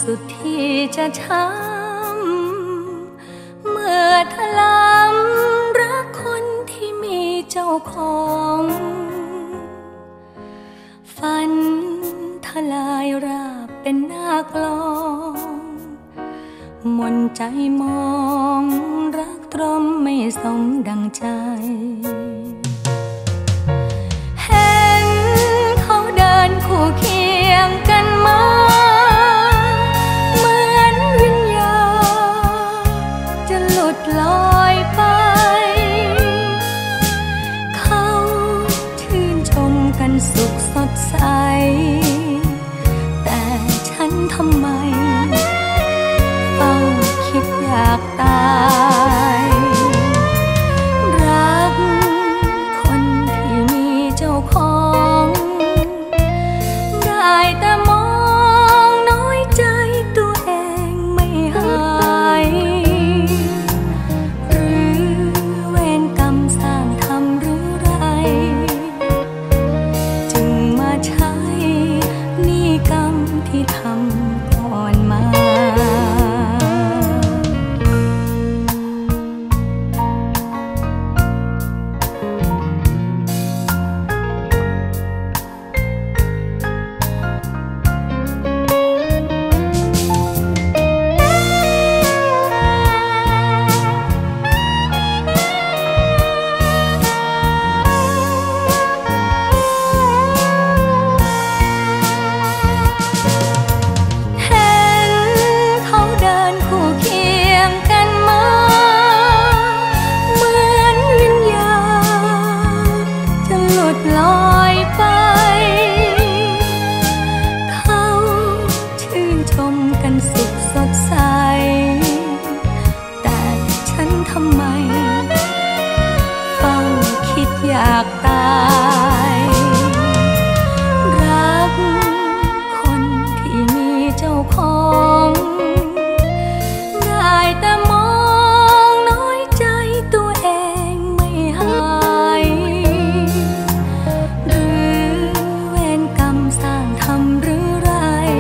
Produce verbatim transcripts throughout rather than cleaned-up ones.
สุดที่จะช้ำเมื่อถลำรักคนที่มีเจ้าของฝันทลายราบเป็นหน้ากลองมนใจมองรักตรมไม่สมดังใจเห็นเขาเดินคู่เคียงกันมาเหมือนวิญญาณจะหลุดลอยไปเขาชื่นชมกันสุขสดใสแต่ฉันทำไมคิดอยากตายรักคนที่มีเจ้าของได้แต่มองน้อยใจตัวเองไม่หายหรือเวรกรรมสร้างทำหรือไรจึงมาใช้หนี้กรรมที่ทำก่อนมาสุขสดใสแต่ฉันทำไมเฝ้าคิดอยากตายรักคนที่มีเจ้าของได้แต่มองน้อยใจตัวเองไม่หายหรือเวรกรรมสร้างทำหรือไร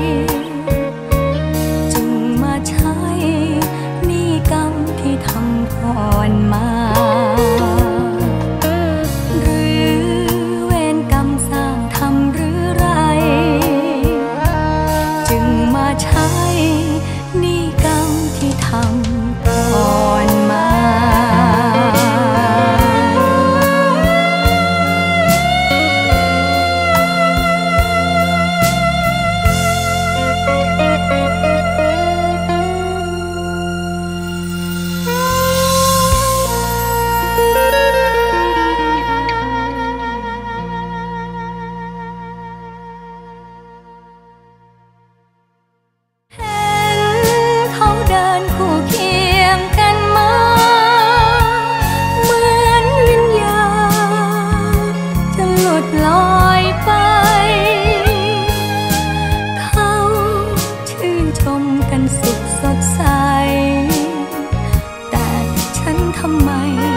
ใช้หนี้กรรมที่ทำก่อนมาหรือเวรกรรมสร้างทำหรือไรจึงมาใช้หนี้กรรมที่ทำก่อนมาคู่เคียงกันมาเหมือนวิญญาณจะหลุดลอยไปเขาชื่นชมกันสุขสดใสแต่ฉันทำไม